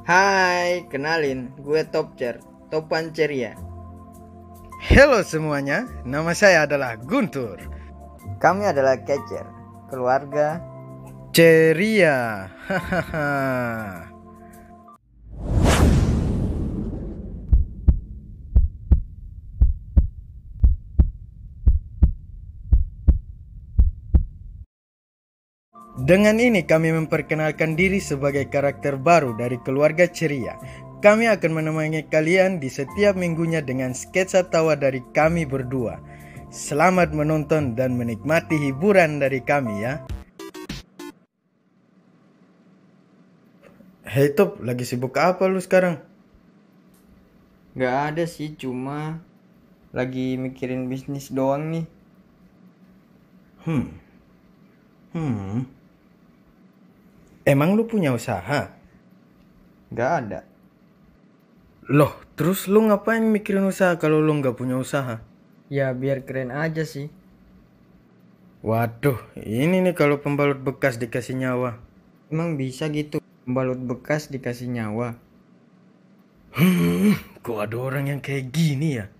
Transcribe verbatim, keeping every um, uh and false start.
Hai, kenalin, gue Topcer, Topan Ceria. Halo semuanya, nama saya adalah Guntur. Kami adalah Kecer, keluarga Ceria. Hahaha. Dengan ini kami memperkenalkan diri sebagai karakter baru dari keluarga Ceria. Kami akan menemani kalian di setiap minggunya dengan sketsa tawa dari kami berdua. Selamat menonton dan menikmati hiburan dari kami ya. Hey Top, lagi sibuk apa lu sekarang? Gak ada sih, cuma lagi mikirin bisnis doang nih. Hmm. Hmm. Emang lu punya usaha? Gak ada. Loh, terus lu ngapain mikirin usaha kalau lu nggak punya usaha? Ya biar keren aja sih. Waduh, ini nih kalau pembalut bekas dikasih nyawa. Emang bisa gitu, pembalut bekas dikasih nyawa? Hmm, kok ada orang yang kayak gini ya?